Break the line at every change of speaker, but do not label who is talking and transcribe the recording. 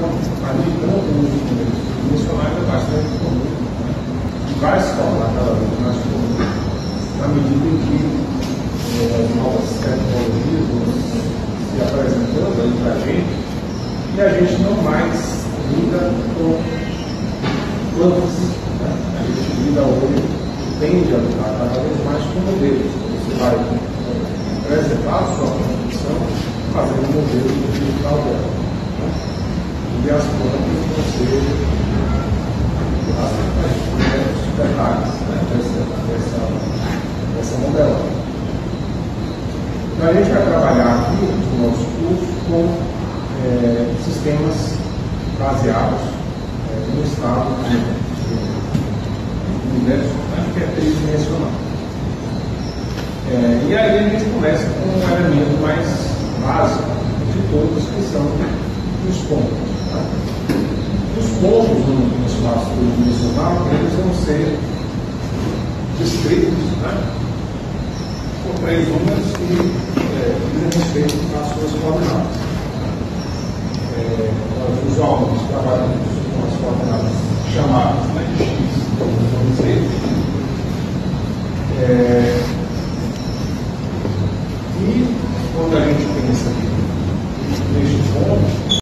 Então, ali, tanto o uso de números tridimensionais é bastante comum, né? E vai se tornar cada vez mais comum na medida em que as novas tecnologias vão se apresentando aí para a gente e a gente não mais lida com plantas, né? A gente lida hoje, tende a lidar cada vez mais com modelos. Você vai preservar a sua produção fazendo modelos digital dela, né? E as plantas vão ser os detalhes, né? dessa modelagem. Então a gente vai trabalhar aqui no nosso curso com sistemas baseados no estado do universo, que é tridimensional. E aí a gente começa com um elemento mais básico de todos, que são os pontos. Tá? Os pontos no espaço tridimensional, eles vão ser descritos, né, por três números que dizem respeito às suas coordenadas. Nós usualmente trabalhamos com as coordenadas chamadas, né, de x, y, z. E quando a gente pensa aqui neste ponto,